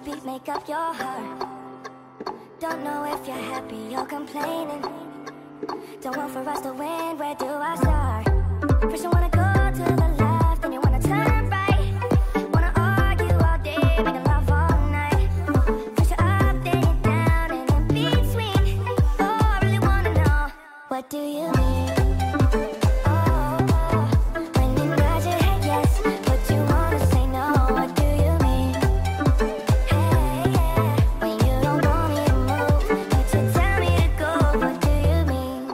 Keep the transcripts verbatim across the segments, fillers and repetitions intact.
beat make up your heart. Don't know if you're happy or complaining. Don't want for us to win, where do I start? First you wanna go to the left, then you wanna turn right. Wanna argue all day, making love all night. First you're up, then you're down, and in between. Oh, I really wanna know, what do you mean? Oh, oh, when you nod your head yes, but you wanna say no, what do you mean? Hey, yeah, when you don't want me to move, but you tell me to go, what do you mean?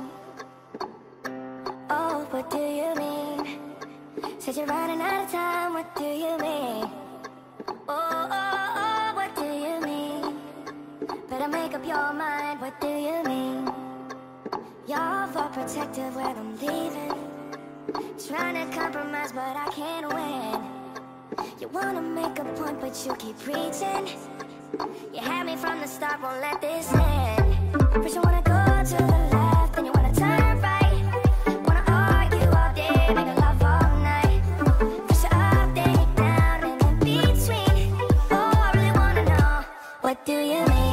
Oh, what do you mean? Said you're running out of time, what do you mean? Oh, oh, oh, what do you mean? Better make up your mind, what do you mean? You're for protective when I'm leaving. Trying to compromise, but I can't win. You wanna make a point, but you keep preaching. You had me from the start, won't let this end. First you wanna go to the left, then you wanna turn right. Wanna argue all day, make love all night. First you're up, then you're down, and in between. Oh, I really wanna know, what do you mean?